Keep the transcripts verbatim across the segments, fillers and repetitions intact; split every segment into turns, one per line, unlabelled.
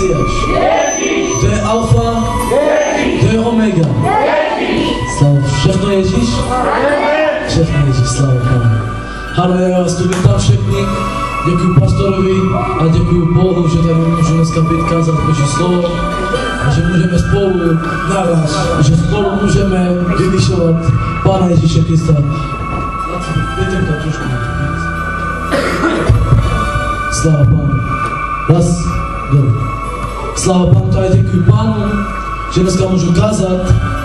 Mesiáš. To je alfa, to je omega. Sláva, všechno Ježíš? Všechno Ježíš, sláva Pánu. Haleluja, já vás tu vítám všechny. Děkuji pastorovi a děkuji Bohu, že tady můžu dneska být kázat Boží slovo a že můžeme spolu naraz, že spolu můžeme vyvyšovat Pána Ježíše Krista. Dejte to trošku. Sláva Pánu. Raz, dobrý. Sláva Pánu, tady děkuji Pánu, že dneska můžu kázat.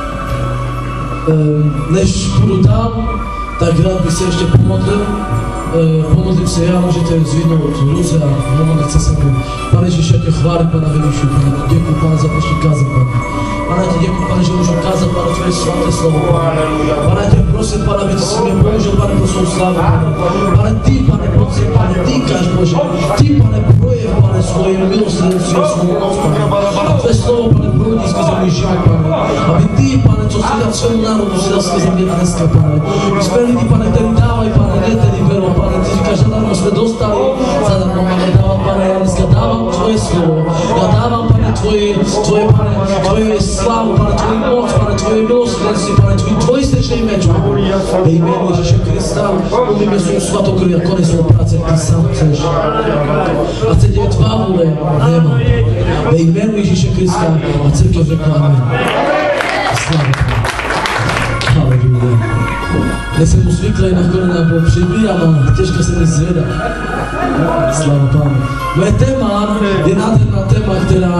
Než půjdu dál, tak rád bych se ještě pomodlil. Pomodlím se já, můžete zvednout ruce a pomodlit se sebou. Pane Ježíši, tě chválím, Pana vyvyšuji, Pane, děkuji, Pane, za dnešní kázat, Pane. Pane, tě děkuji, Pane, že můžu kázat, Pane, tvoje svaté slovo, Pane. Pane, tě prosím, Pane, aby ty si mě použil, Pane, pro svou slávu, Pane. Pane, ty, Pane, prosím, Pane, týkáš, Bože. Ty, Pane, projev, Pane, svoje milosrdenství a svou moc, Pane. A tvé slovo, Pane, proudí skrze můj život, Pane. Aby ty, Pane, co si dal svému národu, si dal skrze mě a dneska, Pane. My jsme lidi, Pane, který dávají, Pane, ne tedy berou, Pane. Ty říkáš, zadarmo jsme dostali, zadarmo máme dávat, Pane, já dneska dávám tvoje slovo. Já dávám, Pane, tvoje, tvoje, Pane, tvoje slávu, Pane, tvoji moc, Pane, tvoje milosrdenství, Pane, tvoj dvojstečný meč, Pane. Ve jménu Ježíše Krista, umíme svou svatokrví a konec svou práce, ty sám chceš. A se děje tvá vůle, nemá. Ve jménu Ježíše Krista a církev řekla amen. Sláva. Halleluja. Nejsem už zvyklý na kolena, bo přibírám a těžko se mi zvedá. Sláva Pánu. Moje téma je nádherná téma, která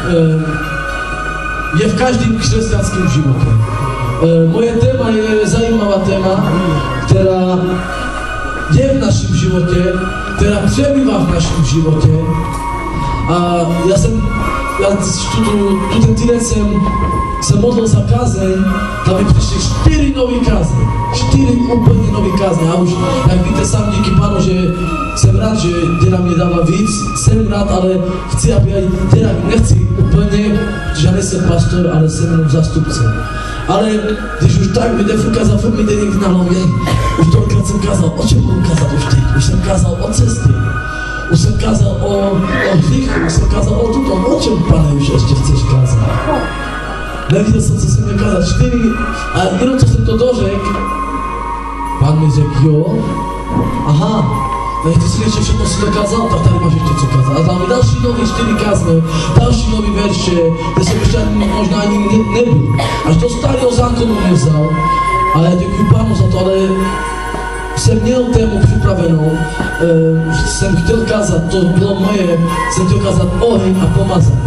e, je v každém křesťanském životě. E, moje téma je zajímavá téma, která je v našem životě, která přebývá v našem životě. A já jsem, já tu, tu, tu ten týden jsem se modlil za kázeň, tam mi přišly čtyři nový kázně. Čtyři úplně nový kázně. A už, jak víte sám, díky Pánu, že jsem rád, že děda mě dává víc. Jsem rád, ale chci, aby já děda nechci úplně, že já nejsem pastor, ale jsem jenom zástupce. Ale když už tak mi jde furt kázat, furt mi jde někdy na hlavě. Už tolikrát jsem kázal, o čem budu kázat už teď? Už jsem kázal o cestě. Už jsem kázal o, o hříchu, už jsem kázal o tuto. O čem, Pane, už ještě chceš kázat? Neviděl jsem, co jsem měl kázat. Čtyři, a jenom co jsem to dořekl, Pán mi řekl, jo, aha, tak ty si ještě všechno si dokázal, tak tady máš ještě co kázat. A tam mi další nový čtyři kázny, další nový verše, kde jsem ještě možná ani ne, nebyl. Až do starého zákonu mě vzal. Ale já děkuji Pánu za to, ale jsem měl tému připravenou, uh, jsem chtěl kázat, to bylo moje, jsem chtěl kázat oheň a pomazání.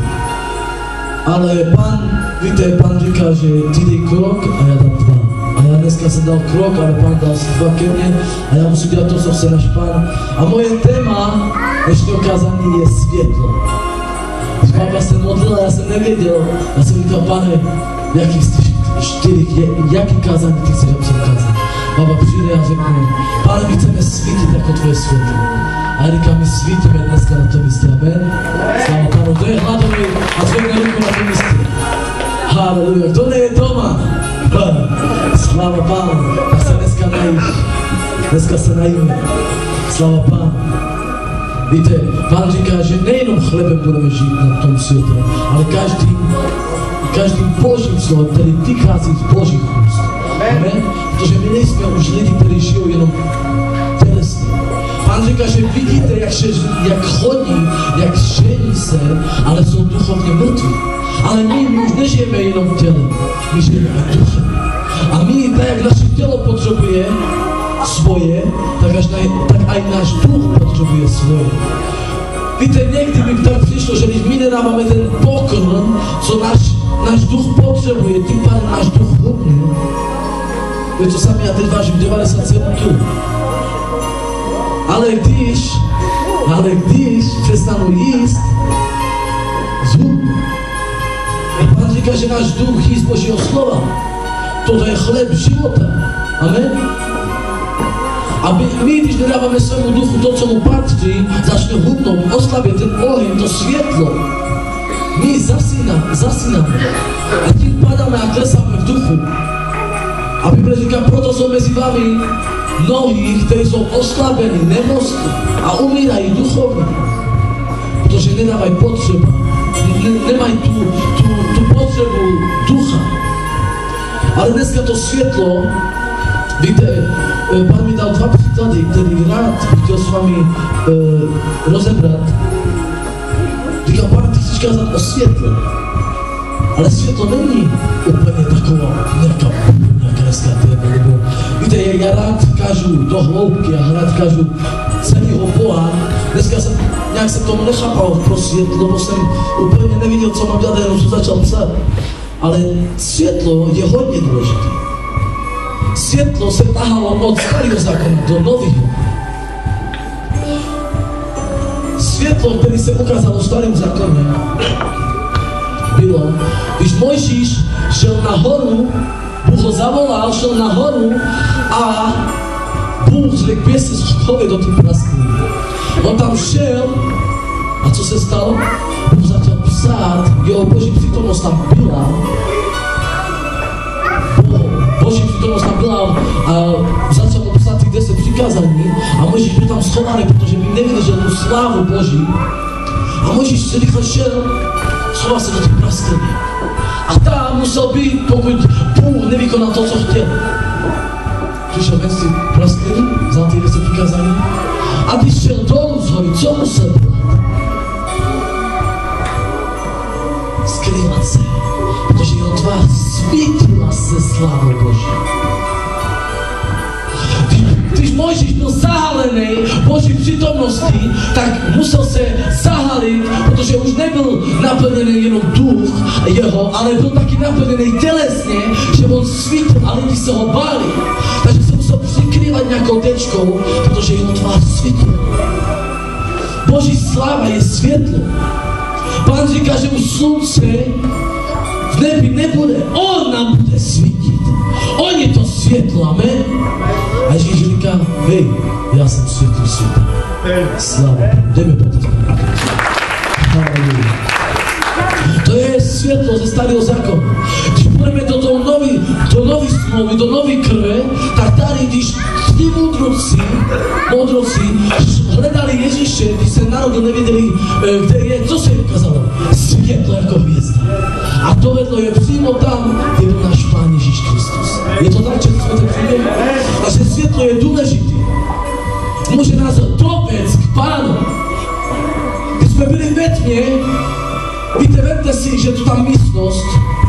Ale Pán, víte, Pán říká, že ty dej krok a já dám dva. A já dneska jsem dal krok, ale Pán dal dva ke mně a já musím dělat to, co chce náš Pán. A moje téma dnešního kázání je světlo. Když Pán se modlil, já jsem nevěděl, já jsem říkal, Pane, jakých z těch čtyřich, jaký kázání ty chceš, aby jsem kázal. Baba přijde a řekne, Pane, my chceme svítit jako tvoje světlo. A já říkám, my svítíme dneska na tom místě, amen. Sláva Pánu, kdo je hladový a zvedne ruku na tom místě. Halleluja, kdo je doma? Sláva Pánu, tak se dneska najíš. Dneska se najíme. Sláva Pánu. Víte, Pán říká, že nejenom chlebem budeme žít na tom světě, ale každým, každým božím slovem, který vychází z božích úst. Amen? Protože my nejsme už lidi, kteří žijou jenom tělesně. Pán říká, že vidíte, jak, še, jak chodí, jak žení se, ale jsou duchovně mrtví. Ale my, my už nežijeme jenom tělem, my žijeme i duchem. A my, tak jak naše tělo potřebuje svoje, tak, až na, tak aj náš duch potřebuje svoje. Víte, někdy by tak přišlo, že když my nedáváme ten pokrm, co náš, náš duch potřebuje, tím pádem náš duch hubne. To sami já teď vážím devadesát sedm kilogramů. Ale když, ale když přestanu jíst, zhubnu. A Pán říká, že náš duch jí z Božího slova. Toto je chleb života. Amen. A my, my, když nedáváme svému duchu to, co mu patří, začne hubnout, oslabě ten oheň, to světlo. My zasínáme, zasínáme. A tím padáme a klesáme v duchu. A Bible říká, proto jsou mezi vámi mnohí, kteří jsou oslabení, nemocní a umírají duchovně. Protože nedávají potřeba ne, nemají tu, tu, tu potřebu ducha. Ale dneska to světlo, víte, Pán mi dal dva příklady, který rád bych chtěl s vámi e, rozebrat. Říkal, Pane, ty chceš kázat o světle, ale světlo není úplně taková nějaká, nějaká dneska téma, nebo víte, já rád kážu do hloubky, já rád kážu celého Boha. Dneska jsem, nějak jsem tomu nechápal pro světlo, bo jsem úplně neviděl, co mám dělat, jenom jsem začal psát. Ale světlo je hodně důležité. Světlo se tahalo od starého zákona do nového. Světlo, které se ukázalo v starém zákoně, bylo, když Mojžíš šel nahoru, Bůh ho zavolal, šel nahoru a Bůh řekl, běž se schovej do té praskliny. On tam šel a co se stalo? Bůh začal psát, jeho Boží přítomnost tam byla. Boží přítomnost tam byla a začal psát těch deset přikázání a Mojžíš byl tam schovaný, protože by nevydržel tu slávu Boží. A Mojžíš se rychle šel, schoval se do té praskliny. A tam musel být, pokud Bůh nevykonal to, co chtěl. Přišel ven z té praskliny, vzal ty deset přikázání a když šel dolů z hory, co musel dělat? Skrývat se, protože jeho tvář svítila se slávou Boží. Když Mojžíš byl zahalený Boží přítomností, tak musel se zahalit, protože už nebyl naplněný jenom duch jeho, ale byl taky naplněný tělesně, že on svítil a lidi se ho báli. Takže se musel přikrývat nějakou tečkou, protože jeho tvář svítila. Boží sláva je světlo. Pán říká, že už slunce v nebi nebude, on nám bude svítit. On je to světlo, amen. A Ježíš říká, hej, já jsem světlo světa. Sláva, jdeme potom. Halleluja. To je světlo ze starého zákona. Když půjdeme do toho nový, do nový smlouvy, do nový krve, tak tady, když ti moudroci, moudroci hledali Ježíše, když se narodil, nevěděli, kde je, co se jim ukázalo? Světlo jako hvězda. A to vedlo je přímo tam, kde byl náš Pán Ježíš Kristus. Je to tak, že jsme tak příběh? Naše světlo je důležité. Může nás dovést k Pánu. Když jsme byli ve tmě, víte, vemte si, že tu ta místnost,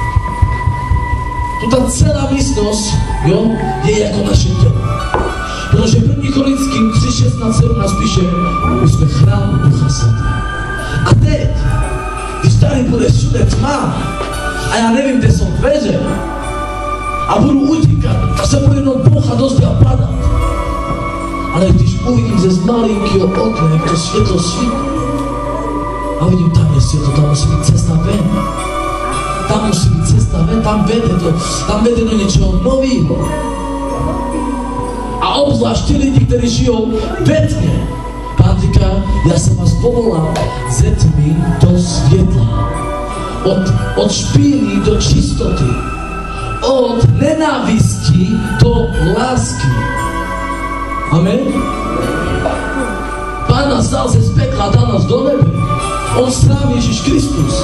tu ta celá místnost, jo, je jako naše tělo. Protože první Korinským tři šestnáct sedmnáct píše, my jsme chrám Ducha Svatého. A teď, když tady bude všude tma, a já nevím, kde jsou dveře, a budu utíkat, tak se budu jenom bouchat do zdi a padat. Ale když uvidím ze malinkého okna, jak to světlo svítí, a vidím, tam je světlo, tam musí být cesta ven. Tam musí být cesta ven, tam vede, to, tam vede do něčeho nového. A obzvlášť ti lidi, kteří žijou ve tmě. Pán říká, já jsem vás povolal ze tmy do světla. Od, od špíny do čistoty. Od nenávisti do lásky. Amen? Pán nás dal ze pekla a dal nás do nebe. On sám Ježíš Kristus.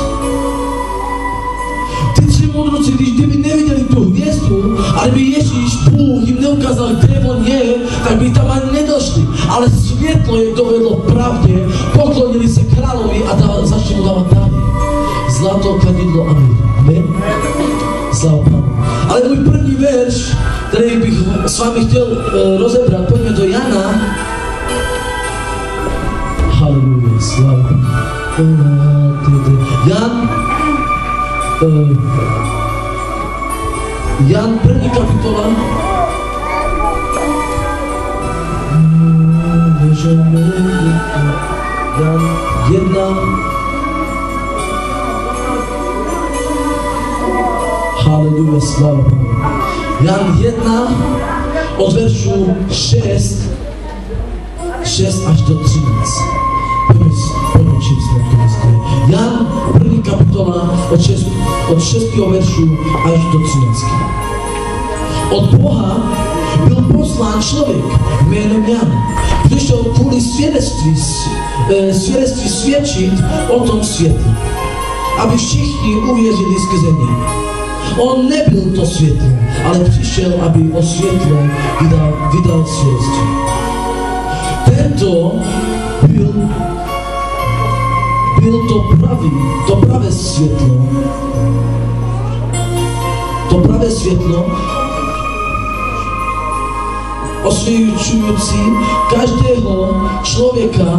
Ty tři moudroci, když kdyby neviděli tu hvězdu, ale by Ježíš, Bůh jim neukázal, kde on je, tak by tam ani nedošli. Ale světlo je dovedlo pravdě, poklonili se královi a dal, začali mu dávat dány. Zlato, kadidlo a mír. Amen? Sláva Pánu. Ale můj první verš, který bych s vámi chtěl uh, rozebrat, pojďme do Jana. Halleluja, sláva Pánu. Jan, uh, Jan první kapitola. Jan jedna. Halleluja, sláva Pánu. Jan jedna od veršu šest, šest až do třináct. Pojďme číst na to místě. Jan první kapitola od, šest, od šestého veršu až do třináctého. Od Boha byl poslán člověk jménem Jan. Přišel kvůli svědectví, svědectví svědčit o tom světě. aby všichni uvěřili skrze něj. On nebyl to světlo, ale přišel, aby o světle vydal, vydal svědectví. Tento byl, byl to pravý, to pravé světlo, to pravé světlo, osvědčující každého člověka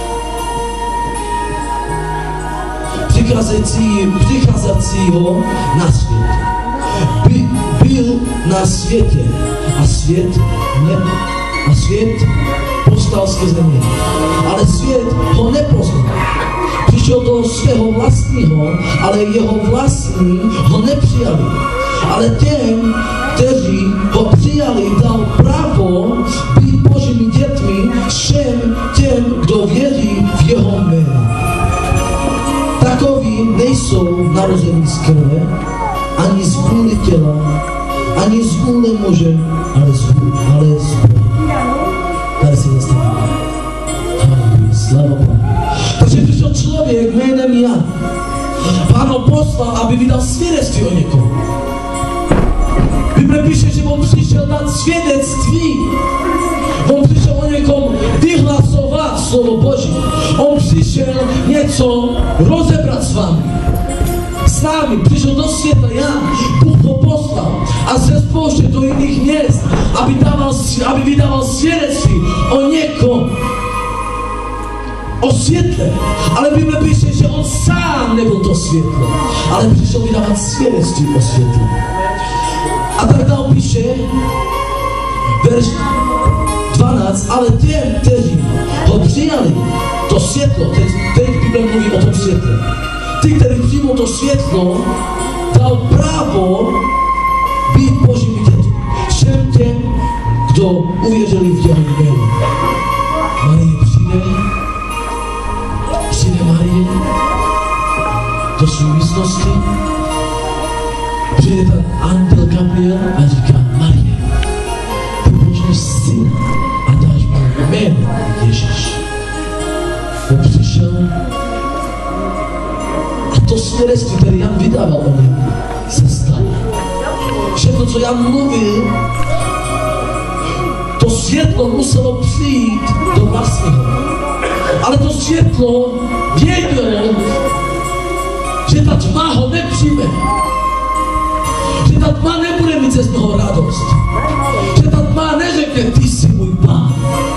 přicházejícího na svět. By, byl na světě a svět ne, a svět povstal skrze něj. Ale svět ho nepoznal. Přišel do svého vlastního, ale jeho vlastní ho nepřijali. Ale těm, kteří ho přijali, dal právo být Božími dětmi všem těm, kdo věří v jeho jméno. Takoví nejsou narození z krve, ani z vůle těla, ani z vůle muže, ale z vůle, ale z Boha. Tady se zastavíme. Halleluja, sláva Bohu. Takže přišel člověk jménem Jan. Pán ho poslal, aby vydal svědectví o někom. Bible píše, že on přišel dát svědectví. On přišel o někom vyhlasovat slovo Boží. On přišel něco rozebrat s vámi. S námi přišel do světa Jan, Bůh ho poslal a se spouště do jiných měst, aby, dával, aby vydával svědectví o někom. O světle. Ale Bible píše, že on sám nebyl to světlo, ale přišel vydávat svědectví o světle. A tak dál píše, verš dvanáct, ale těm, kteří ho přijali, to světlo, teď, teď Bible mluví o tom světle, ty, kteří přijmou to světlo, dal právo být Božími dětmi. Všem těm, kdo uvěřili v jeho jméno. Marie přijde, přijde Marie do své místnosti, přijde ten anděl Gabriel a říká, Marie, ty počneš syn a dáš mu jméno Ježíš. On přišel a to svědectví, které Jan vydával o něm, se stalo. Všechno, co Jan mluvil, to světlo muselo přijít do vlastního. Ale to světlo vědělo, že ta tma ho nepřijme. Že ta tma nebude mít ze toho radost. Že ta tma neřekne, ty jsi můj Pán.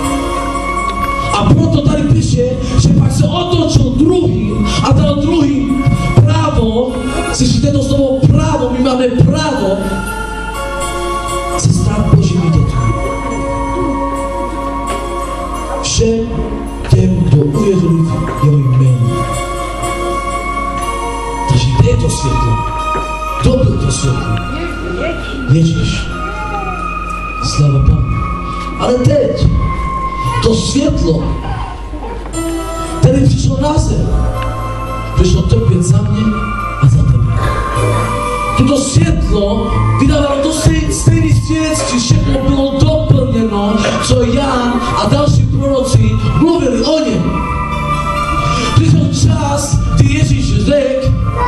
A proto tady píše, že pak se otočil druhým a dal druhým právo, slyšíte to slovo právo, my máme právo se stát Božími dětmi. Všem těm, kdo uvěřili v jeho jméno. Takže kde je to světlo? Kdo byl to světlo? Ježíš. Sláva Pánu. Ale teď to světlo, které přišlo na zem, přišlo trpět za mě a za tebe. Toto světlo vydávalo to stejné svědectví, všechno bylo doplněno, co Jan a další proroci mluvili o něm. Přišel čas, kdy Ježíš řekl,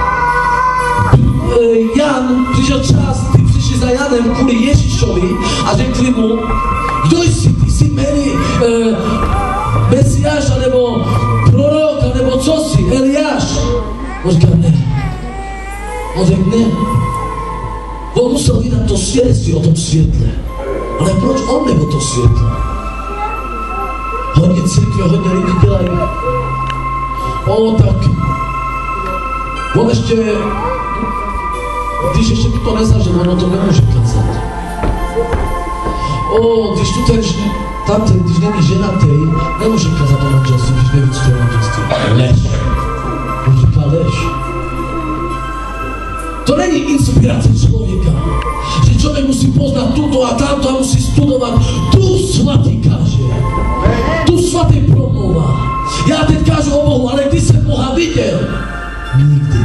Jan, přišel čas, kdy přišli za Janem kvůli Ježíšovi a řekli mu, kdo jsi, ty jsi jmény eh, Mesiáša, nebo proroka, nebo co jsi, Eliáš? On říkal, ne. On řekl, ne. On musel vydat to svědectví o tom světle. Ale proč on nebyl to světlo? Hodně církve, hodně lidí dělají. O, tak on ještě, když ještě to nezažil, ono to nemůže kazat. O, když tu ten, tamten, když není ženatý, nemůže kazat o manželství, když neví, co to je manželství. Lež. On říká lež. To není inspirace člověka, že člověk musí poznat tuto a tamto a musí studovat. Duch svatý káže. Duch svatý promluvá. Já teď kážu o Bohu, ale kdy jsem Boha viděl? Nikdy.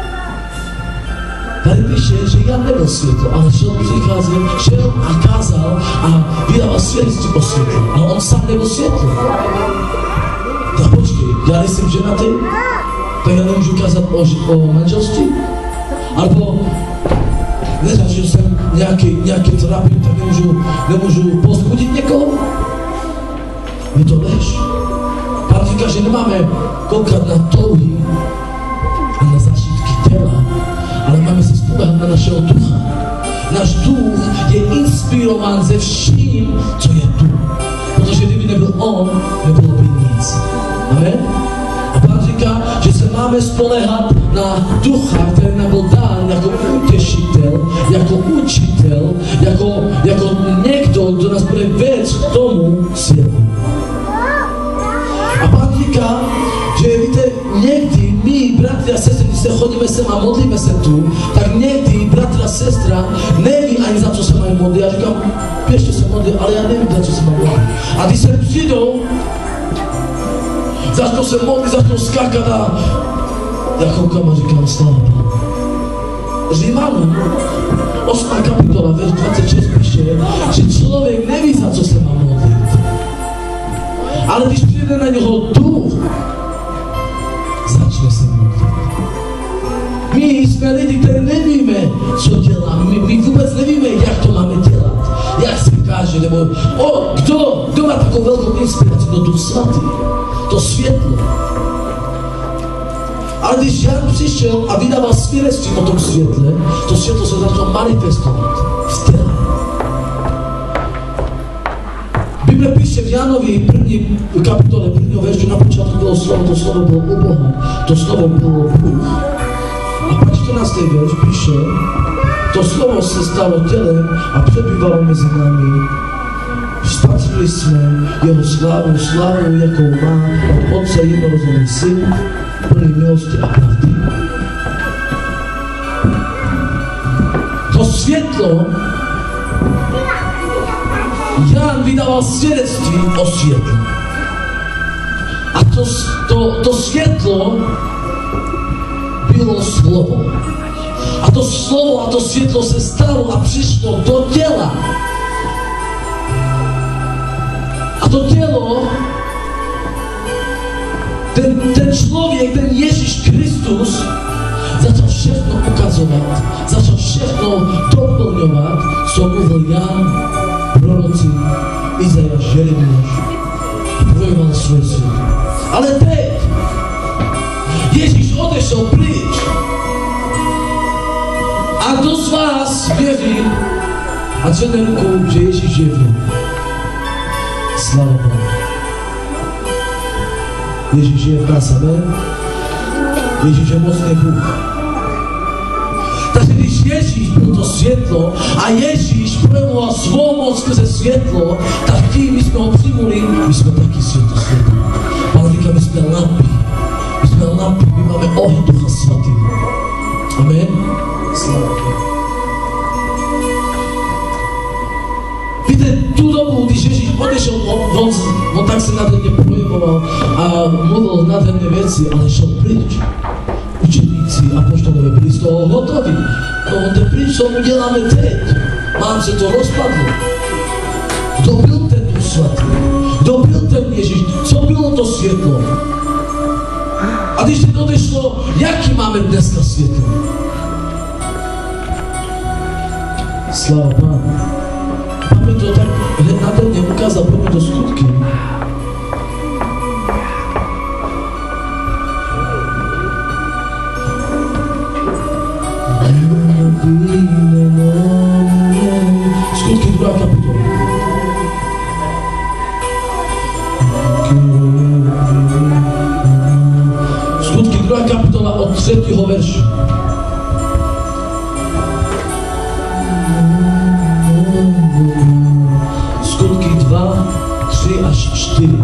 Tady píše, že Jan nebyl světlo, ale šel, přicházel, šel a kázal a vydával svědectví o světlu. Ale on sám nebyl světlo. Tak počkej, já nejsem ženatý, tak ja nemôžu kázať o, o manželství? Alebo nezažil som nejaké, nejaké trápenie, tak nemôžu, nemôžu pozbudiť niekoho? Je to lež. Pán říká, že nemáme koukať na touhy a na zážitky tela, ale máme se spoléhat na našeho ducha. Náš duch je inspirován ze vším, co je tu. Protože kdyby nebyl on, nebylo by nic. Amen? A Pán říká, že se máme spoléhat na ducha, který nám byl dán jako utěšitel, jako učitel, jako, jako někdo, kdo nás bude vést k tomu světu. A Pán říká, že víte, někdy my, bratři a sestry, když se chodíme sem a modlíme se tu, tak někdy bratr a sestra neví ani za co se mají modlit. Já říkám, běžte se modlit, ale já nevím, za co se mají modlit. A když se přijdou, začnou se modlit, začnou skákat a já koukám a říkám, sláva Pánu. Římanům, osmá kapitola, verš dvacet šest píše, že člověk neví, za co se má modlit. Ale když přijde na něho duch, začne se modlit. My jsme lidi, kteří nevíme, co děláme. My, my vůbec nevíme, jak to máme dělat. Jak se káže, nebo o, kdo, kdo má takovou velkou inspiraci do Duch Svatý? To světlo. Ale když Jan přišel a vydával svědectví o tom světle, to světlo se začalo manifestovat v těle. Bible píše v Janovi první kapitole, prvního veršu, na počátku bylo slovo, to slovo bylo u Boha, to slovo bylo Bůh. A pak čtrnáctý verš píše, to slovo se stalo tělem a přebývalo mezi námi. Spatřili jsme jeho slávu, slávu, jakou má od Otce jednorozený syn, plný milosti a pravdy. To světlo, Jan vydával svědectví o světlu. A to, to, to světlo bylo slovo. A to slovo a to světlo se stalo a přišlo do těla. A to tělo, ten, ten člověk, ten Ježíš Kristus, začal všechno ukazovat, začal všechno doplňovat, co mluvil Jan, proroci, Izajáš, Jeremiáš, projevoval svoje světlo. Ale teď Ježíš odešel pryč. A kdo z vás věří a zvedne rukou, že Ježíš je v něm? Sláva Pánu. Ježíš je v nás, amen? Ježíš je mocný Bůh. Takže když Ježíš byl to světlo a Ježíš projevoval svou moc skrze světlo, tak tím my jsme ho přijmuli, my jsme taky světlo světlo. Pán říká, my jsme lampy. My jsme lampy, my máme oheň Ducha Svatého. Amen? Sláva Pánu. Víte, tu dobu, když Ježíš odešel, on, on, on tak se nádherně projevoval a mluvil nádherné věci, ale šel pryč. Učeníci a apoštolové byli z toho hotoví. No on ten pryč, co uděláme teď? Mám se to rozpadlo. Kdo byl ten Duch Svatý? Kdo byl ten Ježíš? Co bylo to světlo? A když teď odešlo, jaký máme dneska světlo? Sláva Pánu. Pán mi to tak hned nádherně ukázal, pojďme do skutky. Skutky druhá kapitola. Skutky druhá kapitola od třetího verše. Skutky dva, tři až čtyři.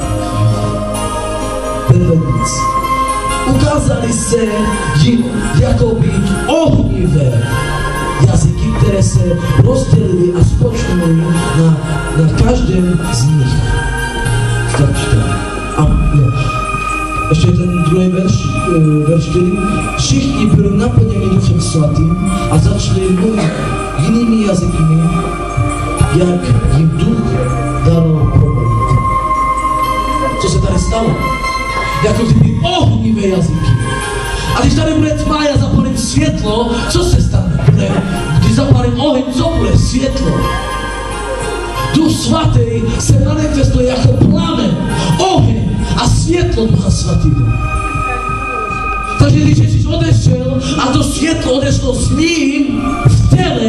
Bedlednic. Ukázali se jim jakoby ohnivé jazyky, které se rozdělily a spočnuly na, na každém z nich. Stačte. A jo. Ještě ten druhý verš, verš čtyři. Všichni byli naplněni Duchem Svatým a začali mluvit jinými jazyky, jak jim Duch dal promluvit. Co se tady stalo? Jako kdyby ohnivé jazyky svietlo, co se stane? Bude, když zapálím oheň, co bude? Svietlo. Duch Svatý se manifestuje jako plamen, oheň a světlo Ducha Svatého. Takže když Ježíš odešel a to světlo odešlo s ním v těle,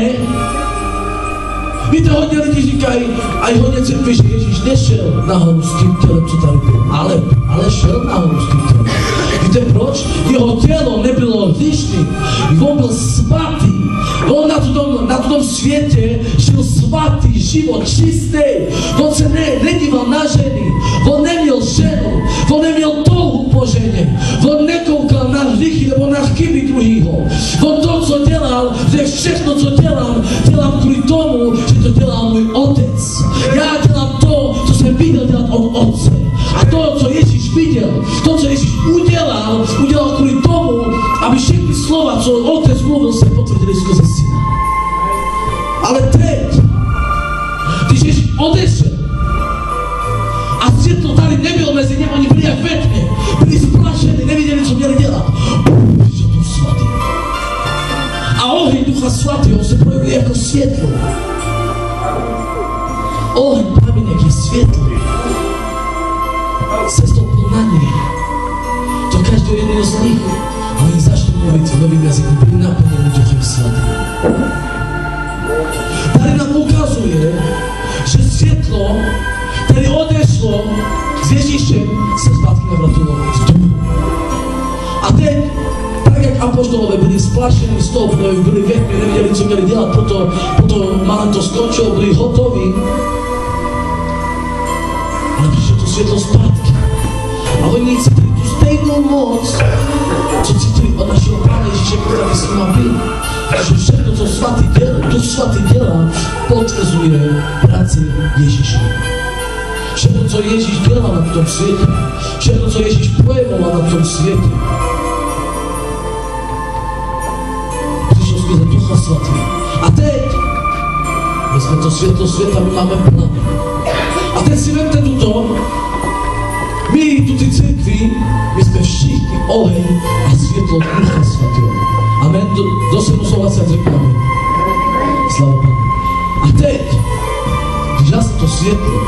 víte, hodně lidí říkají, a i hodně církví, že Ježíš nešel nahoru s tím tělem, co tady bylo, ale, ale šel nahoru s tím tělem. Víte proč? Jeho tělo nebylo hříšné, on byl svatý. On na tom, na tom světě žil svatý život, čistý. On se ne, nedíval na ženy, on neměl ženu, on neměl touhu po ženě, on nekoukal na hříchy nebo na chyby druhýho. On to, co dělal, že všechno, co dělám, dělám kvůli tomu, že to dělá můj otec. Já dělám to, co jsem viděl dělat od otce. A to, co Ježíš viděl, to, co Ježíš udělal, udělal kvůli tomu, aby všechny slova, co otec mluvil, se potvrdili skrze syna. Ale teď, když Ježíš odešel a světlo tady nebylo mezi něm, oni byli jak ve tmě, byli splašeni, nevěděli, co měli dělat. Přišel Duch Svatý. A oheň Ducha Svatého se projevuje jako světlo. Oheň plamínek je světlo. Se stoupil na ně. To každý jeden z nich. A oni začali mluvit v novým jazyku, byli naplněni Duchem Svatým. Tady nám ukazuje, že světlo, které odešlo s Ježíšem, se zpátky navrátilo v duchu. A teď, tak jak apoštolové byli splašení z toho, protože byli ve tmě, nevěděli, co měli dělat, proto, proto málem to skončilo, byli hotoví. Ale přišlo to světlo zpátky. A oni cítili tu stejnou moc, co cítili od našeho Pána Ježíše, který s nima byl. Že všechno, co svatý dělá, Duch Svatý dělá, potvrzuje práci Ježíše. Všechno, co Ježíš dělal na tom světě, všechno, co Ježíš projevoval na tom světě, přišlo skrze Ducha Svatého. A teď, my jsme to světlo světa, my máme plán. A teď si vemte tuto, my tu ty církvi, my jsme všichni oheň a světlo Ducha Svatého. Amen. Do, do se musel vás jak řekl amen. Sláva Pánu. A teď, když já jsem to světlo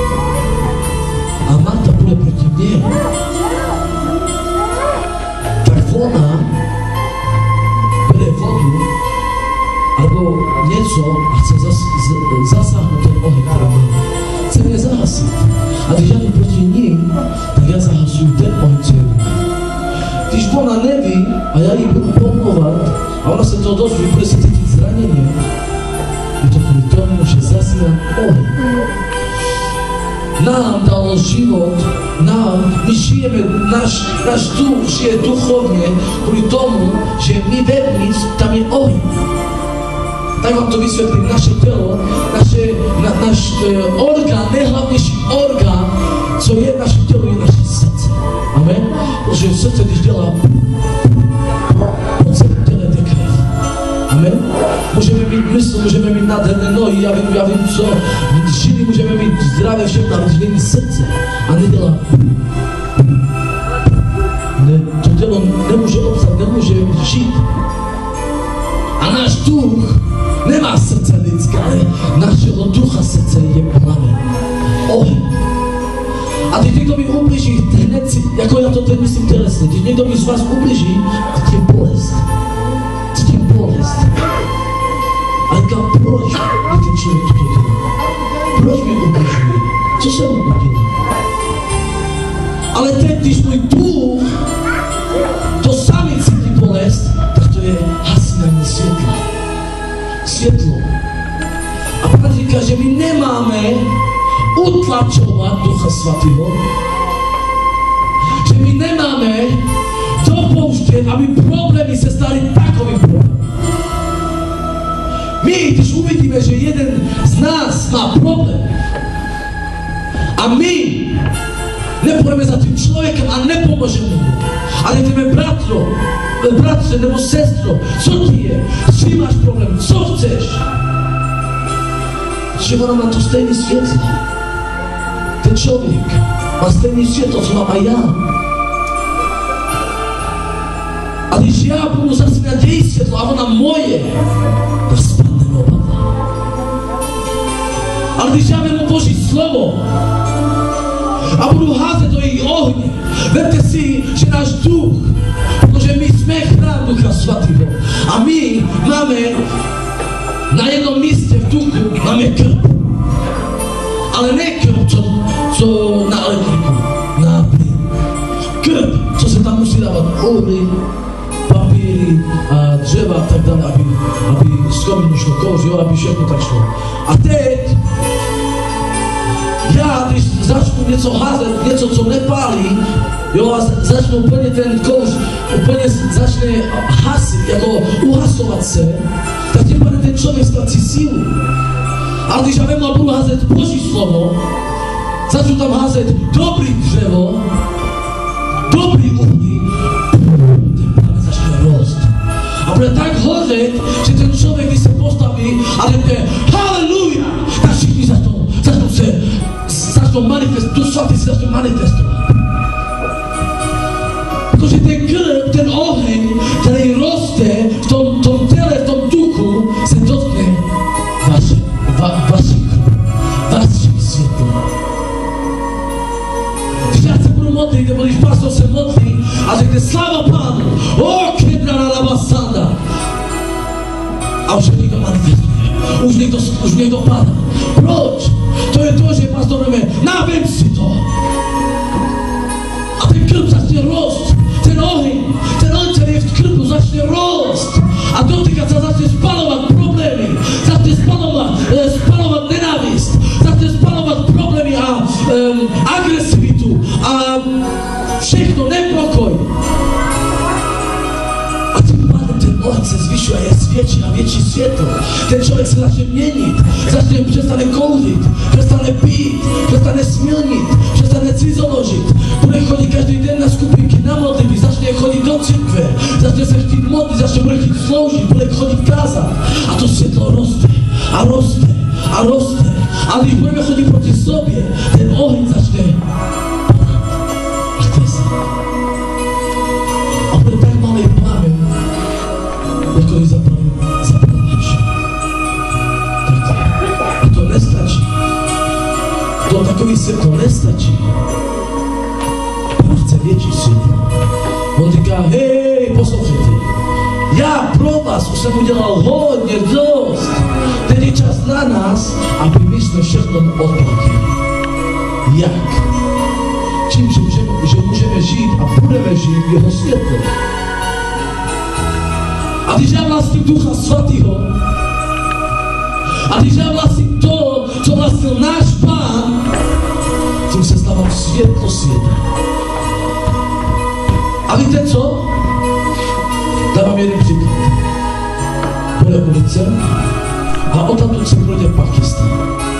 a Marta bude proti mně, tak ona bere vodu alebo něco a chce zas, z, zasáhnout ten oheň, který má. Chce mě zahasit. A když já jdu proti ním, tak já zahasuju ten oheň, co je. Když ona neví a já jí budu pomlouvat a ona se to dozví, bude se cítit zraněně, je to kvůli tomu, že zasínám oheň. Nám dal život, nám, my žijeme, náš, náš duch žije duchovně kvůli tomu, že my vevnitř, tam je oheň. Tak vám to vysvětlím, naše tělo, naše, na, náš e, orgán, nejhlavnější orgán, co je naše tělo, je naše srdce. Amen? Protože srdce, když dělá, po celém těle jde krev. Amen? Můžeme mít mysl, můžeme mít nádherné nohy, já vím, já vím co, žily můžeme mít zdravé všechno, ale když není srdce a nedělá, ne, to tělo nemůže obsat, nemůže žít. A náš duch nemá srdce lidské, ale našeho ducha srdce je plamen. Oheň. A když někdo mi ubliží, hned si, jako já to teď myslím tělesně, když někdo mi z vás ubliží, cítím bolest. Cítím bolest. A říkám, proč mi ten člověk toto dělá? Proč mi ubližuje? Co jsem mu udělal? Ale teď, když můj duch to sami cítí bolest, tak to je hasínání světla. Světlo. A Pán říká, že my nemáme utlačovat Ducha Svatého, že my nemáme dopouštět, aby problémy se staly takovým problémem. My, když uvidíme, že jeden z nás má problém a my nepůjdeme za tím člověkem a nepomůžeme mu, ale jdeme bratro, bratře nebo sestro, co ti je, s čím máš problém, co chceš? Že ona má to stejné světlo. Ten člověk má stejné světlo, co mám a já. A když já budu zasínat její světlo a máme na jednom místě v duchu, máme krb. Ale ne krb, co, co na elektriku, na plyn. Krb, co se tam musí dávat uhly, papíry a dřeva a tak dále, aby, aby z komínu šlo kouř, jo, aby všechno tak šlo. A teď, já, když začnu něco házet, něco, co nepálí, jo, a začnu úplně ten kouř, úplně začne hasit, jako uhasovat se, tak tím pádem ten člověk ztratí sílu. Ale když já vemu a budu házet Boží slovo, začnu tam házet dobrý dřevo, dobrý uhlí, ten pádem začne rost. A bude tak hořet, že ten člověk, když se postaví a řekne haleluja, tak všichni začnou, začnou se, začnou manifestovat, tu svatý se začnou manifestovat. Protože ten krv, ten oheň, který roste v tom, tom těle, v tom duchu, se dotkne vaši, va, vaši krv, vaši světlo. Když já se budu modlit, nebo když pastor se modlí a řekne sláva Pánu, o kebrana labasanda. A už někdo manifestuje, už někdo, už někdo padá. Proč? To je to, že pastor řekne, navím si to. A ten krv začne rost. Ten oheň, ten oheň, který je v krbu, začne rost a dotýkat se, začne spalovat problémy, začne spalovat, eh, spalovat nenávist, začne spalovat problémy a um, agresivitu a všechno, nepokoj. A tím pádem ten oheň se zvyšuje a je větší a větší světlo. Ten člověk se začne měnit, začne přestane kouřit, přestane pít, přestane smilnit, přestane cizoložit, bude chodit každý den na skupinky, na modlitby, začne chodit do církve, začne se chtít modlit, začne bude chtít sloužit, bude chodit kázat. A to světlo roste a roste a roste. A když budeme chodit proti sobě, ten oheň začne padat a klesat. A bude tak malý plámen, jako když zapalím zapalovač. A to nestačí. To takový světlo nestačí. Chce větší světlo. On říká, hej, poslouchejte, já pro vás už jsem udělal hodně dost. Teď je čas na nás, aby my jsme všechno odplatili. Jak? Tím, že můžeme, že můžeme žít a budeme žít v jeho světle. A když já vlastním Ducha Svatého, a když já vlastním to, co vlastnil náš Pán, tím se stávám světlo světa. A víte co? Dávám jeden příklad. Bude ulice a odtamtud se projde Pakistan.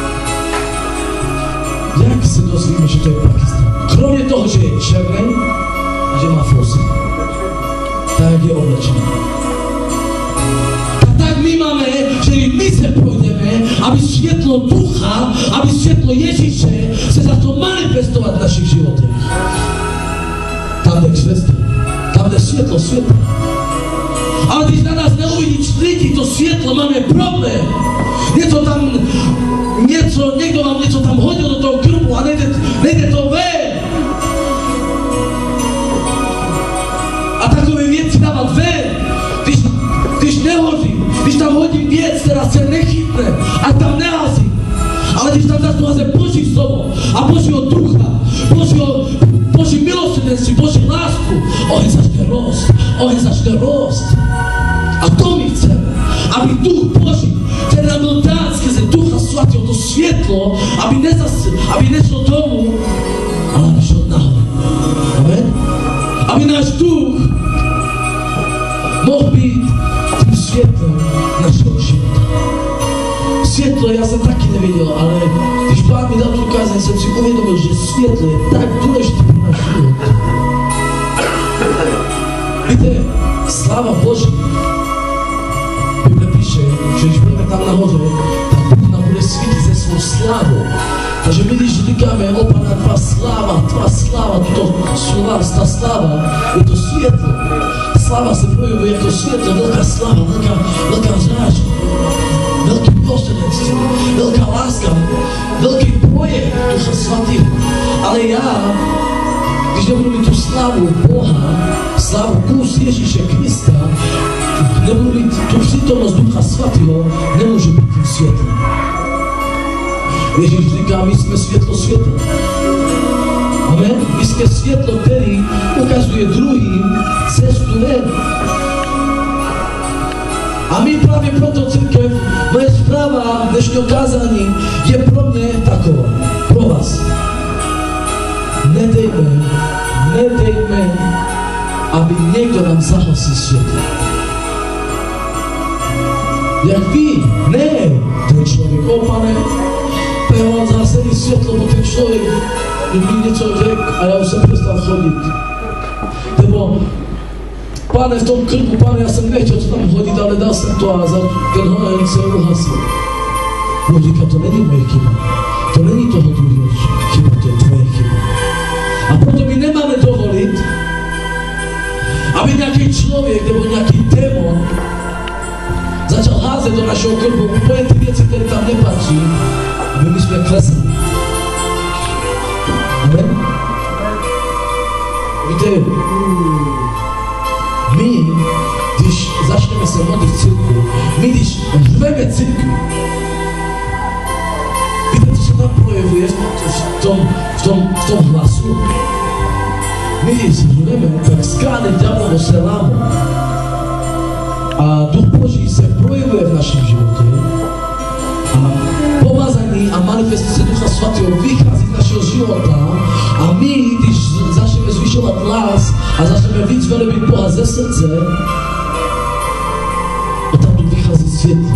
Jak se dozvíme, že to je Pakistan? Kromě toho, že je černý a že má fosy, tak je oblečený. A tak my máme, že i my se projdeme, aby světlo Ducha, aby světlo Ježíše se začalo manifestovat v našich životech. Tam jde křesťan, tam jde světlo světla. Ale když na nás neuvidí lidi to světlo, máme problém. Něco tam, něco, někdo vám něco tam hodil do toho krbu a nejde, nejde to ven. A takové věci dávat ven, když, když nehodím, když tam hodím věc, která se nechytne, a tam neházím. Ale když tam začnu házet Boží slovo a Božího Ducha, Božího, Boží milosrdenství, Boží lásku, oheň začne rost, oheň začne rost. A to my chceme, aby Duch Boží, který nám byl dán skrze Ducha Svatého, to světlo, aby, nezas, aby nešlo domů, ale aby šlo nahoru. Amen? Aby náš duch mohl být tím světlem našeho života. Světlo já jsem taky nevěděl, ale když Pán mi dal tu kázání, jsem si uvědomil, že světlo je tak důležité pro náš život. Víte, sláva Boží. Bible píše, že když budeme tam nahoře, tak Bůh nám bude svítit ze svou slávou. Takže my, když říkáme, o Pane, tvá sláva, tvá sláva, to slova, ta sláva, je to světlo. Sláva se projevuje jako světlo, velká sláva, velká, velká řáž, velký milosrdenství, velká láska, velký projev Ducha Svatého. Ale já, když nebudu mít tu slávu Boha, slavu kus Ježíše Krista, nebudu mít tu přítomnost Ducha Svatého, nemůžu být tím světlem. Ježíš říká, my jsme světlo světa. Amen? My jsme světlo, který ukazuje druhým cestu ven. A my právě proto, církev, moje zpráva dnešního kázání je pro mě taková, pro vás. Nedejme, nedejme, aby někdo nám zahasil světlo. Jak ví, ne, ten člověk, o pane, já mám zásadní světlo, bo ten člověk mi něco řekl a já už jsem přestal chodit. Nebo, pane, v tom krku, pane, já jsem nechtěl to tam hodit, ale dal jsem to a za ten hoden se uhasil. Bůh říká, to není moje chyba. To není toho druhého chyba, to je tvoje chyba. A proto my nemáme dovolit, aby nějaký člověk nebo nějaký démon začal házet do našeho krku úplně ty věci, které tam nepatří, aby my jsme klesali. Amen? Víte, my, když začneme se modlit v církvi, my, když řveme církvi, víte, co se tam projevuje v tom, v tom, v tom hlasu? My, když řveme, tak skály ďáblovo se lámou. A Duch Boží se projevuje v našem životě. A pomazání a manifestace Ducha Svatého vychází z našeho života. A my, když začneme zvyšovat hlas a začneme víc velebit Boha ze srdce, a tam tu vychází světlo.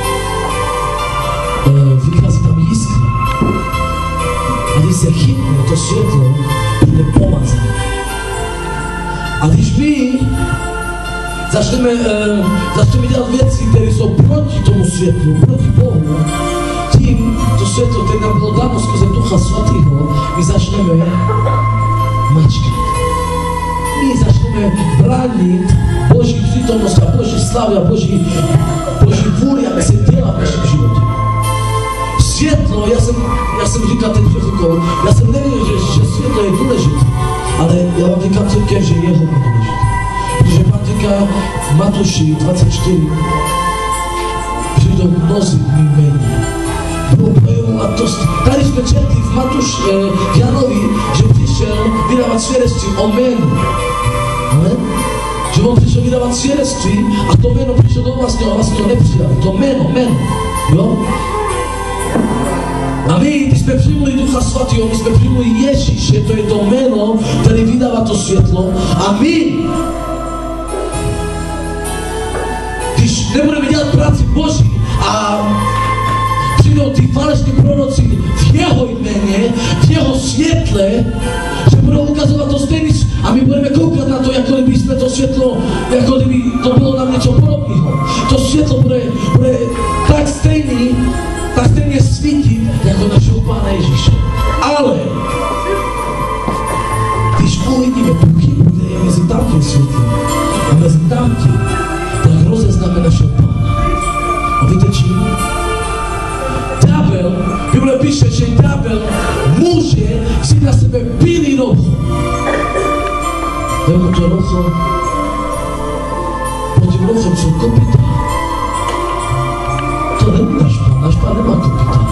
E, vychází tam jiskra. A když se chytne to světlo, přijde pomazání. A když my začneme, e, začneme dělat věci, které jsou proti tomu světlu, proti Bohu, tím to světlo, které nám bylo dáno skrze Ducha Svatého, my začneme mačkat. My začneme bránit Boží přítomnost a Boží slavy a Boží, Boží vůli, aby se děla v našem životě. Světlo, já jsem, já jsem říkal teď před chvilkou, já jsem nevěděl, že, že světlo je důležité, ale já vám říkám církev, že je hodně důležité. Protože Pán říká v Matuši dvacet čtyři, přijdou mnozí v mým jméně. Budou projevovat to. Tady jsme četli v Matuš eh, Janovi, že přišel vydávat svědectví o jménu. Amen? Že on přišel vydávat svědectví a to jméno přišlo do vlastně, a vlastně to nepřijali. To jméno, jméno. Jo? A my, když jsme přijmuli Ducha Svatého, my jsme přijmuli Ježíše, to je to jméno, které vydává to světlo. A my, když nebudeme dělat práci Boží a přijdou ty falešní proroci v jeho jméně, v jeho světle, že budou ukazovat to stejný a my budeme koukat na to, jako kdyby jsme to světlo, jako kdyby to bylo nám něco podobného. To světlo bude, bude tak stejný, tak stejně svítit, jako našeho Pána Ježíše. Ale když uvidíme tu chybu, která je mezi tamtým světlem a mezi tamtím, tak rozeznáme našeho Pána. A víte čím? Ďábel, Bible píše, že ďábel může vzít na sebe bílý roho. Nebo to roho, pod tím rohem jsou kopyta. To není náš Pán, náš Pán nemá kopyta.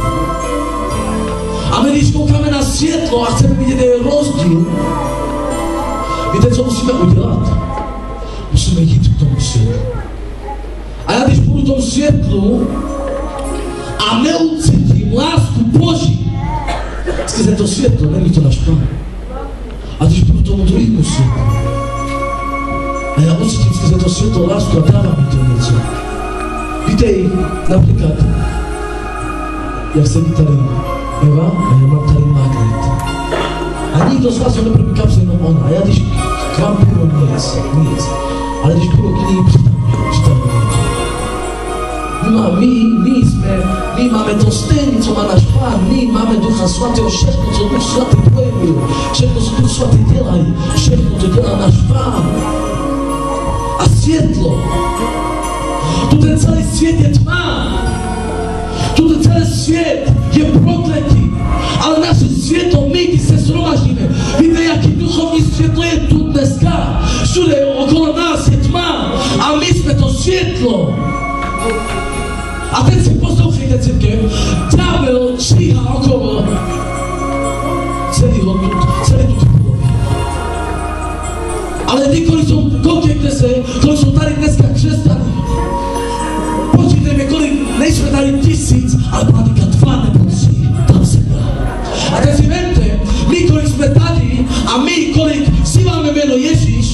A my když koukáme na světlo a chceme vidět, je rozdíl, víte, co musíme udělat? Musíme jít k tomu světlu. A já když budu v tom světlu a neucítím lásku Boží skrze to světlo, není to náš Pán. A když budu tomu druhému světlu a já ucítím skrze to světlo lásku a dávám mi to něco. Víte, například, jak sedí tady Eva a já mám tady magnet. A nikdo z vás ho nebude kapse, jenom ona. A já když k vám půjdu, nic, nic. Ale když půjdu k ní, přidám mě, přidám mě. No a my, my jsme, my máme to stejné, co má náš Pán, my máme Ducha Svatého, všechno, co Duch Svatý projevuje, všechno, co Duch Svatý dělají, všechno to dělá náš Pán. A světlo, tu ten celý svět je tma, tu ten celý svět je prokletí, ale naše světlo, my, když se shromaždíme, víte, jaký duchovní světlo je tu dneska, všude je světlo. A teď si poslouchejte, církev, ďábel číhá okolo celého, celé tuto budovy. Ale vy, kolik jsou, koukejte se, kolik jsou tady dneska křesťaní. Počítejme, kolik, nejsme tady tisíc, ale panika dva nebo tři, tam jsem já. A teď si vemte, my kolik jsme tady a my kolik vzýváme jméno Ježíš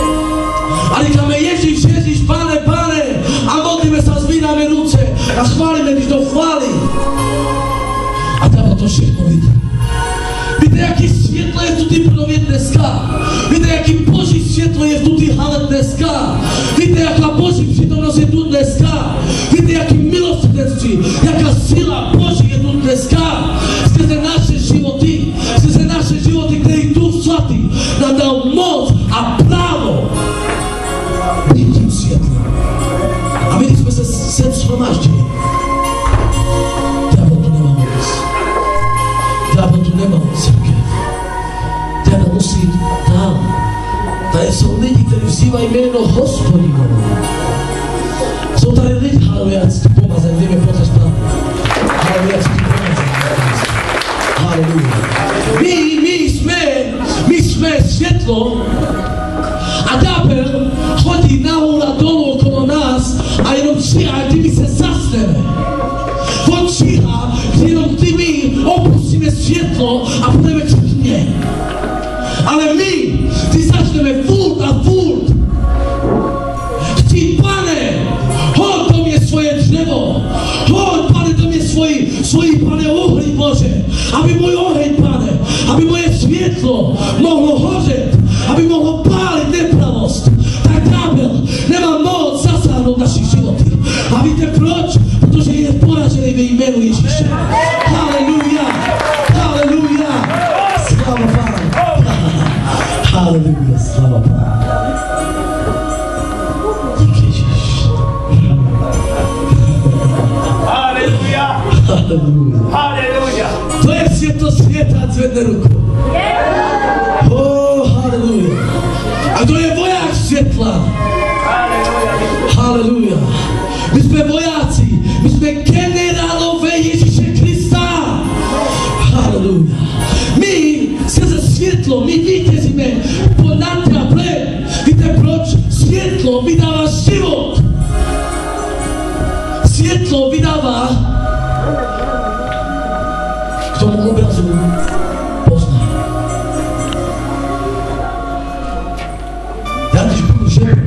a říkáme Ježíš, Ježíš, Pane, Pane a modlíme se, zvídáme ruce a chválíme, když to chválí. A tam to všechno vidí. Víte, jaký světlo je v tudy budově dneska? Víte, jaký boží světlo je v tudy hale dneska? Víte, jaká boží přítomnost je tu dneska? Víte, jaký milosrdenství, jaká síla boží je tu dneska? Skrze naše životy, skrze naše životy, který Duch Svatý nám dal moc a právo být tím světlem. A my, když jsme se sem shromáždili, ďábel tu nemá moc. Ďábel tu nemá církev. Ďábel musí jít dál. Tady jsou lidi, kteří vzývají jméno Hospodinovo. Jsou tady lidi, haleluja, cti pomazem, jdeme potřeba spát. Haleluja, cti pomazem. Haleluja. My, my jsme, my jsme světlo a ďábel chodí nahoru a dolů okolo nás a jenom číhá, kdy my se zasneme. On číhá, kdy jenom kdy my opustíme světlo a budeme k tmě. Ale my, když začneme furt a furt chtít, Pane, hoď do mě svoje dřevo, hoď, Pane, do mě svoji, svoji, Pane, uhlí, Bože, aby můj oheň, Pane, aby moje světlo mohlo hořet, aby mohlo pálit nepravost, tak ďábel nemá moc zasáhnout našich životy. A víte proč? Protože je poražený ve jménu Ježíše. Haleluja, haleluja, sláva Pánu. Haleluja, sláva Pánu. Díky Ježíš.
Haleluja.
Haleluja.
Haleluja.
To je světlo světa, zvedne ruku. Oh, haleluja. A kdo je voják světla? Haleluja. My jsme vojáci, my jsme generálové Ježíše Krista. Haleluja. My skrze světlo, my vítězíme nad ďáblem. Víte proč? Světlo vydává život. Světlo vydává k tomu obrazu poznání. Já když budu žebrak,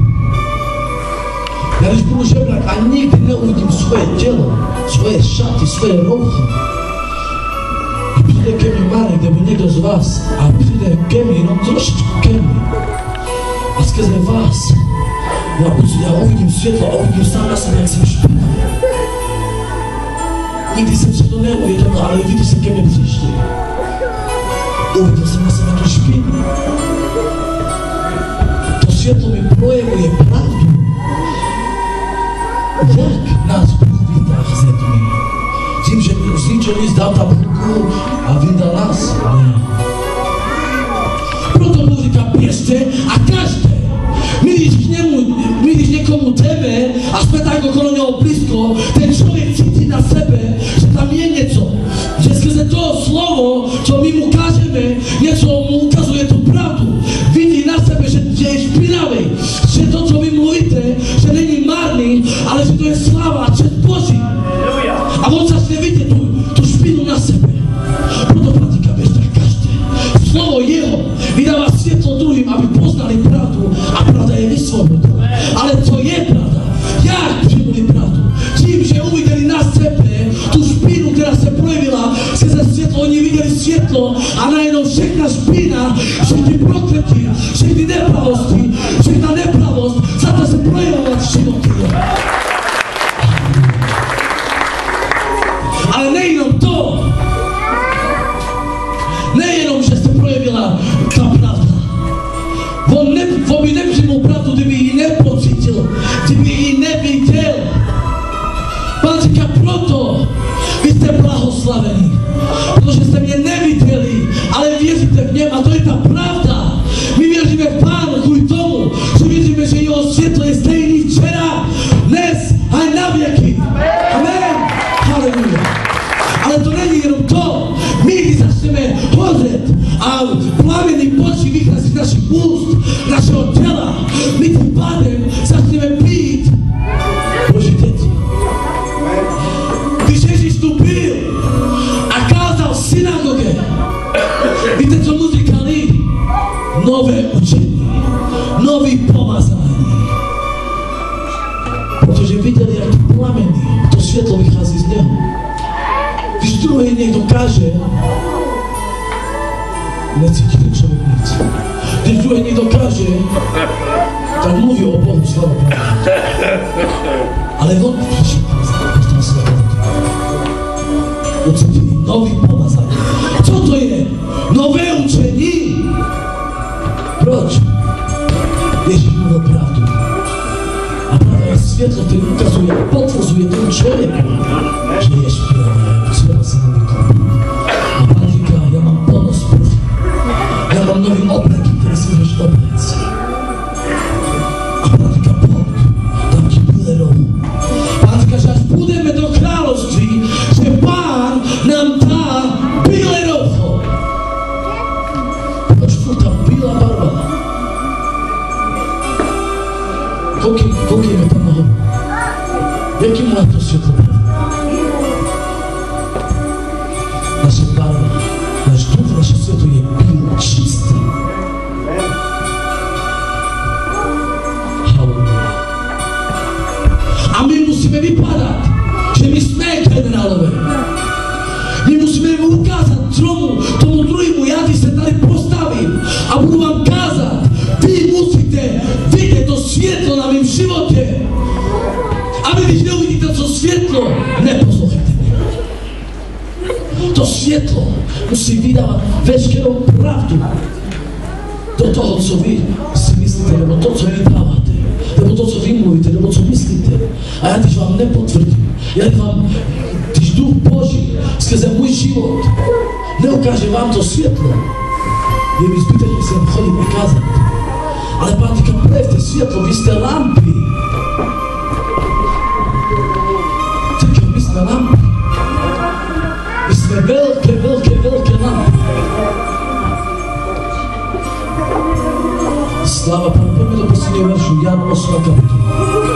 já když budu žebrak a nikdy neuvidím svoje tělo, svoje šaty, svoje rouchy, a přijde ke mně Marek, nebo někdo z vás, a přijde ke mně, jenom trošičku ke mně, a skrze vás, já, já uvidím světlo a uvidím sám na sebe, jak jsem špinavý. Nikdy jsem se to neuvědomil, ale lidi se ke mně přišli. Uviděl jsem na sebe tu špinu. To světlo mi projevuje pravdu. Jak nás Bůh vytáhl ze tmy? Tím, že z ničeho nic dal tabulku a vydal nás? Ne. Proto Bůh říká, běžte a každé. My když k němu, my když někomu jdeme a jsme tak okolo něho blízko, ten člověk cítí na sebe, že tam je něco. Že skrze toho slovo, co my mu kážeme, něco mu ukazuje tu pravdu. Vidí na sebe, že, že je špinavý, že to, co vy mluvíte, že není marný, ale že to je sláva a čest Boží. A on začne vidět tu, tu špinu na sebe. Proto pratíka běžte každé. Slovo jeho vydává světlo druhým, aby poznali pravdu a pravda je vysvobodná. Ale co je pravda? Jak přijmuli pravdu? Tím, že uviděli na sebe tu špínu, která se projevila skrze světlo, oni viděli světlo a najednou všechna špína, všechny prokletí, všechny nepravosti, všechna nepravost, za to se projevovat v životě. Ale nejenom to, nejenom, že se projevila ta pravda. On, ne, on by nepřijmul pravdu, kdyby ji nepocítil, kdyby ji neviděl. Pán říká, proto vy jste blahoslavení, protože jste mě neviděli, ale věříte v něm a to je ta pravda. My věříme v Pánu kvůli tomu, dokáže, necíti ten člověk nic. Když druhý někdo dokáže, tak mluví o Bohu, sláva Bohu. Ale on přišel tam se ucítili nový pomazání. Co to je? Nové učení? Proč? Ježíš mluvil pravdu. A pravda je světlo, který ukazuje a potvrzuje tomu člověku, že je špinavé, třeba se nový koupit. A Pán říká, já mám plnost prv. Já mám nový obleky, které si můžeš oblec. A Pán říká, pojď, dám ti bílé rohu. Pán říká, že až půjdeme do království, že Pán nám dá bílé roho. Proč furt ta bílá barva? Koukej, koukejme tam nahoru. Jaký má to světlo barva? Naše barva, náš duch, naše světlo je bílé, čisté. Halleluja. A my musíme vypadat, že my jsme generálové. My musíme ukázat tomu, tomu druhému, já když se tady postavím a budu vám kázat, vy musíte vidět to světlo na mém životě. A vy, když neuvidíte to světlo, neposlouchejte mě. To světlo musí vydávat veškerou pravdu do toho, co vy si myslíte, nebo to, co vy dáváte, nebo to, co vy mluvíte, nebo co myslíte. A já když vám nepotvrdím, já když vám, když Duch Boží skrze můj život neukáže vám to světlo, je mi zbytečně sem chodit a kázat. Ale Pán říká, prejte světlo, vy jste lampy. Církev, my jsme lampy. My jsme velké, velké, velké lampy. Sláva Pánu, pojďme do posledního veršu, Jan osmá kapitola.